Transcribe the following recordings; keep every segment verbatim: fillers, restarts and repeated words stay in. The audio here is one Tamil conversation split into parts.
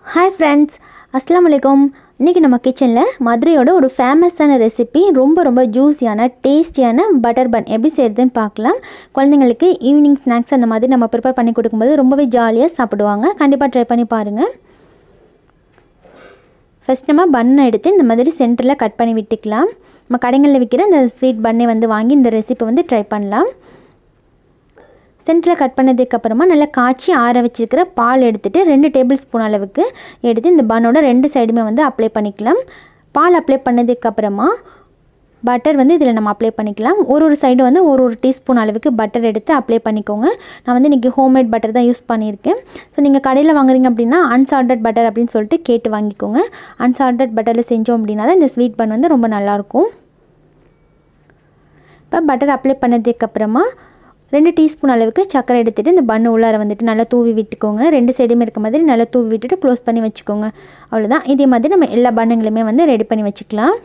Hi friends, Assalamu alaikum. இன்னைக்கு நம்ம கிச்சன்ல மதுரையோட ஒரு ஃபேமஸான ரெசிபி ரொம்ப ரொம்ப ஜூஸியான டேஸ்டியான பட்டர் பன் எப்படி செய்யறதுன்னு பார்க்கலாம். குழந்தைகளுக்கு ஈவினிங் ஸ்நாக்ஸ் அந்த மாதிரி நம்ம ப்ரிப்பேர் பண்ணி கொடுக்கும்போது ரொம்பவே ஜாலியா சாப்பிடுவாங்க. கண்டிப்பா ட்ரை பண்ணி பாருங்க. ஃபர்ஸ்ட் நம்ம பன்னை எடுத்து இந்த மாதிரி சென்டர்ல கட் பண்ணி விட்டுக்கலாம். நம்ம கடைகளில் விற்கிற இந்த ஸ்வீட் பன்னை வந்து வாங்கி இந்த ரெசிபி வந்து ட்ரை பண்ணலாம். சென்டரில் கட் பண்ணதுக்கு அப்புறமா நல்லா காய்ச்சி ஆற வச்சிருக்கிற பால் எடுத்துட்டு ரெண்டு டேபிள் ஸ்பூன் அளவுக்கு எடுத்து இந்த பன்னோட ரெண்டு சைடுமே வந்து அப்ளை பண்ணிக்கலாம். பால் அப்ளை பண்ணதுக்கு அப்புறமா பட்டர் வந்து இதில் நம்ம அப்ளை பண்ணிக்கலாம். ஒரு ஒரு சைடு வந்து ஒரு ஒரு டீஸ்பூன் அளவுக்கு பட்டர் எடுத்து அப்ளை பண்ணிக்கோங்க. நான் வந்து இன்றைக்கி ஹோம்மேட் பட்டர் தான் யூஸ் பண்ணியிருக்கேன். ஸோ நீங்கள் கடையில் வாங்குறீங்க அப்படின்னா அன்சால்டட் பட்டர் அப்படின்னு சொல்லிட்டு கேட்டு வாங்கிக்கோங்க. அன்சால்டட் பட்டரில் செஞ்சோம் அப்படின்னா தான் இந்த ஸ்வீட் பன் வந்து ரொம்ப நல்லாயிருக்கும். இப்போ பட்டர் அப்ளை பண்ணதுக்கப்புறமா ரெண்டு டீஸ்பூன் அளவுக்கு சக்கரை எடுத்துகிட்டு இந்த பன்னு உள்ளார வந்துட்டு நல்லா தூவி விட்டுக்கோங்க. ரெண்டு சைடுமே இருக்க மாதிரி நல்லா தூவி விட்டுட்டு க்ளோஸ் பண்ணி வச்சுக்கோங்க. அவ்வளோதான். இதே மாதிரி நம்ம எல்லா பன்னுங்களுமே வந்து ரெடி பண்ணி வச்சுக்கலாம்.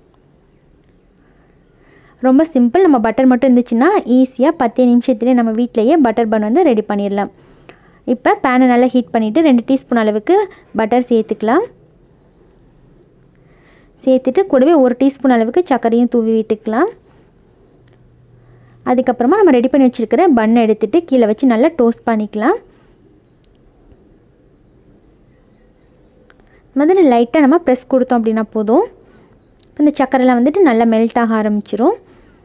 ரொம்ப சிம்பிள். நம்ம பட்டர் மட்டும் இருந்துச்சுன்னா ஈஸியாக பத்து நிமிஷத்துலேயே நம்ம வீட்டிலையே பட்டர் பன் வந்து ரெடி பண்ணிடலாம். இப்போ பேனை நல்லா ஹீட் பண்ணிவிட்டு ரெண்டு டீஸ்பூன் அளவுக்கு பட்டர் சேர்த்துக்கலாம். சேர்த்துட்டு கூடவே ஒரு டீஸ்பூன் அளவுக்கு சர்க்கரையும் தூவி விட்டுக்கலாம். அதுக்கப்புறமா நம்ம ரெடி பண்ணி வச்சுருக்கிற பன்னை எடுத்துகிட்டு கீழே வச்சு நல்லா டோஸ்ட் பண்ணிக்கலாம். மாதிரி லைட்டாக நம்ம ப்ரெஸ் கொடுத்தோம் அப்படின்னா போதும். இந்த சக்கரைலாம் வந்துட்டு நல்லா மெல்ட் ஆக ஆரம்பிச்சிரும்.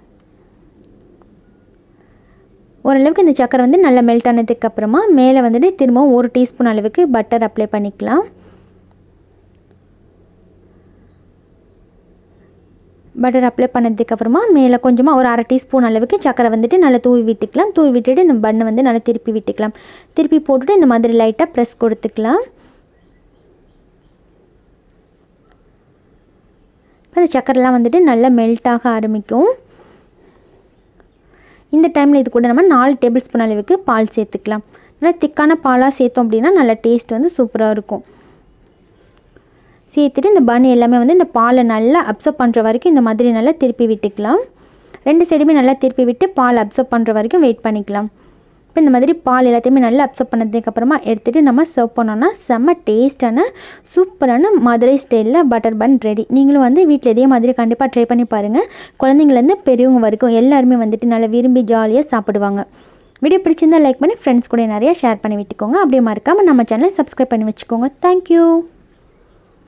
ஓரளவுக்கு இந்த சக்கரை வந்து நல்லா மெல்ட் ஆனதுக்கப்புறமா மேலே வந்துட்டு திரும்பவும் ஒரு டீஸ்பூன் அளவுக்கு பட்டர் அப்ளை பண்ணிக்கலாம். பட்டர் அப்ளை பண்ணதுக்கப்புறமா மேலே கொஞ்சமாக ஒரு அரை டீஸ்பூன் அளவுக்கு சக்கரை வந்துட்டு நல்லா தூவி விட்டுக்கலாம். தூவி விட்டுட்டு இந்த பன்னை வந்து நல்லா திருப்பி விட்டுக்கலாம். திருப்பி போட்டுட்டு இந்த மாதிரி லைட்டாக ப்ரெஸ் கொடுத்துக்கலாம். அந்த சக்கரைலாம் வந்துட்டு நல்லா மெல்ட் ஆக ஆரம்பிக்கும். இந்த டைமில் இது கூட நம்ம நாலு டேபிள் ஸ்பூன் அளவுக்கு பால் சேர்த்துக்கலாம். நல்லா திக்கான பாலாக சேர்த்தோம் அப்படின்னா நல்லா டேஸ்ட் வந்து சூப்பராக இருக்கும். சேர்த்துட்டு இந்த பன் எல்லாமே வந்து இந்த பாலை நல்லா அப்சர்வ் பண்ணுற வரைக்கும் இந்த மாதிரி நல்லா திருப்பி விட்டுக்கலாம். ரெண்டு சைடுமே நல்லா திருப்பி விட்டு பால் அப்சர்வ் பண்ணுற வரைக்கும் வெயிட் பண்ணிக்கலாம். இப்போ இந்த மாதிரி பால் எல்லாத்தையுமே நல்லா அப்சர்வ் பண்ணதுக்கப்புறமா எடுத்துகிட்டு நம்ம சர்வ் பண்ணோன்னா செம்ம டேஸ்டான சூப்பரான மதுரை ஸ்டைலில் பட்டர் பன் ரெடி. நீங்களும் வந்து வீட்டில் இதே மாதிரி கண்டிப்பாக ட்ரை பண்ணி பாருங்கள். குழந்தைங்கலேருந்து பெரியவங்க வரைக்கும் எல்லாருமே வந்துட்டு நல்லா விரும்பி ஜாலியாக சாப்பிடுவாங்க. வீடியோ பிடிச்சிருந்தால் லைக் பண்ணி ஃப்ரெண்ட்ஸ் கூட நிறையா ஷேர் பண்ணி விட்டுக்கோங்க. அப்படியே மறக்காமல் நம்ம சேனலை சப்ஸ்கிரைப் பண்ணி வச்சுக்கோங்க. தேங்க்யூ.